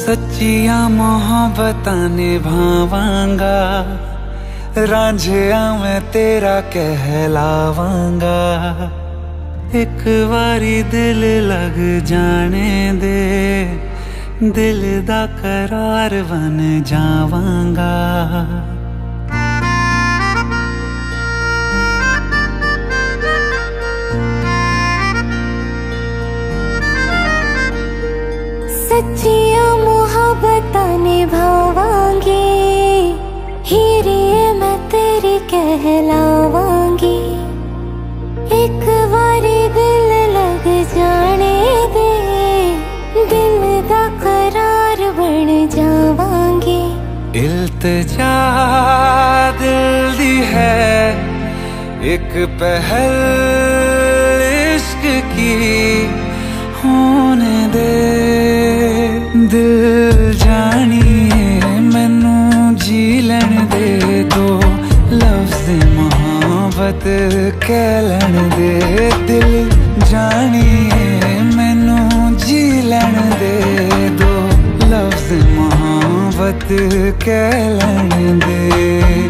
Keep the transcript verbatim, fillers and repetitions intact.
सच्चिया मोहब्बतां निभावांगा, रांझिया मैं तेरा कहलावांगा। एक बारी दिल लग जाने दे, दिल दा करार बन जावांगा। सच्चिया मोहब्बतां निभावांगी, हीरिए मैं तेरी कहलावांगी। एक बारी दिल लग जाने दे, दिल दा करार बन जावांगी। इल्तिजा दिल दी है एक पहल इश्क की, होने दे दिल जानिए मैनू जी लैन दे। दो लफ्ज़ मोहब्बत कह लैन दे, दिल जानिए मैनू जी लैन दे। दो लफ्ज़ मोहब्बत कह लैन दे।